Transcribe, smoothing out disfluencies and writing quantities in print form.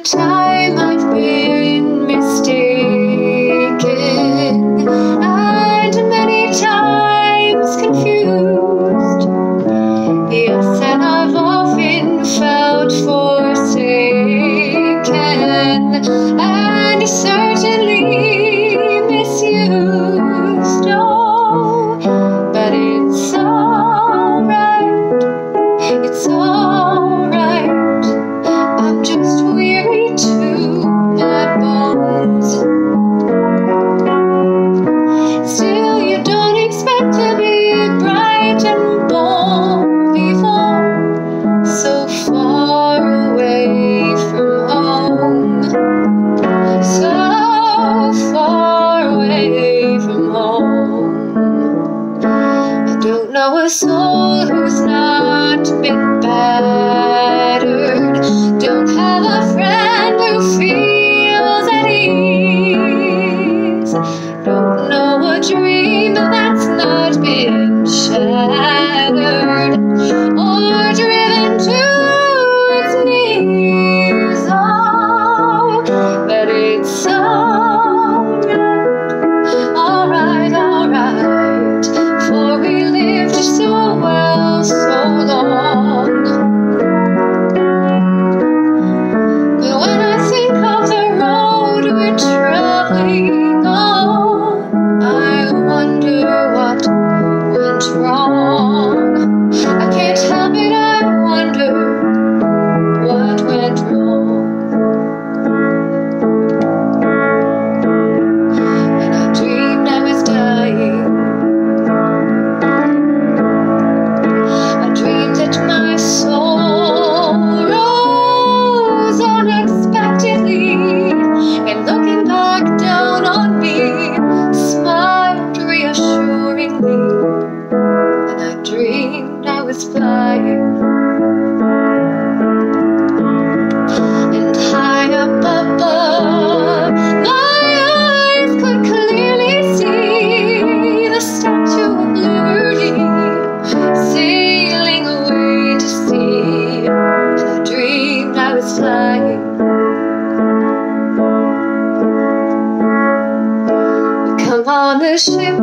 time I've been mistaken, and many times confused. Yes, and I've often felt forsaken, and certainly misused. Oh, but it's alright, it's alright. I'm just weary to my bones. Still, you don't expect to be bright and bold before so far away from home, so far away from home. I don't know a soul who's not been battered, don't have a friend who feels at ease, don't know a dream that's not been shattered or driven to its knees. Oh, but it's alright, alright, for we lived so well so long. But when I think of the road we're traveling on, I wonder what went wrong. I can't help it, I wonder what went wrong. And I dreamed I was dying. I dreamed that my soul rose unexpectedly, and looking back down on me, smiled reassuringly. And I dreamed I was flying. And high up above, my eyes could clearly see the Statue of Liberty sailing away to sea. And I dreamed I was flying. We come on the ship